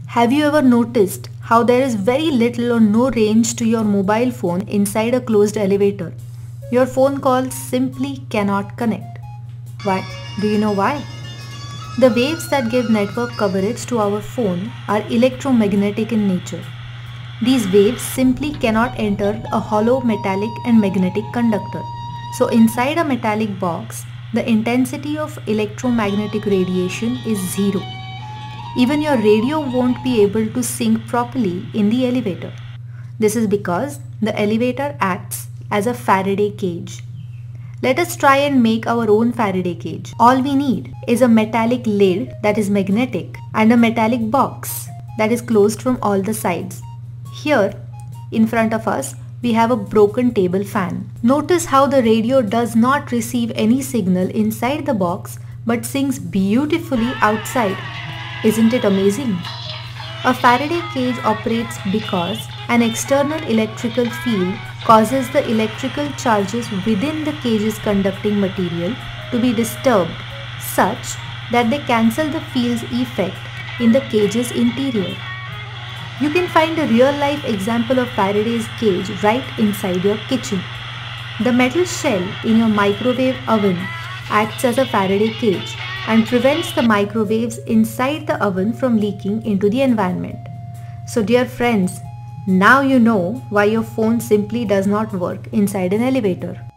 Have you ever noticed how there is very little or no range to your mobile phone inside a closed elevator? Your phone calls simply cannot connect. Why? Do you know why? The waves that give network coverage to our phone are electromagnetic in nature. These waves simply cannot enter a hollow metallic and magnetic conductor. So inside a metallic box, the intensity of electromagnetic radiation is zero. Even your radio won't be able to sync properly in the elevator. This is because the elevator acts as a Faraday cage. Let us try and make our own Faraday cage. All we need is a metallic lid that is magnetic and a metallic box that is closed from all the sides. Here, in front of us, we have a broken table fan. Notice how the radio does not receive any signal inside the box but sings beautifully outside. Isn't it amazing? A Faraday cage operates because an external electrical field causes the electrical charges within the cage's conducting material to be disturbed such that they cancel the field's effect in the cage's interior. You can find a real-life example of Faraday's cage right inside your kitchen. The metal shell in your microwave oven acts as a Faraday cage and prevents the microwaves inside the oven from leaking into the environment. So dear friends, now you know why your phone simply does not work inside an elevator.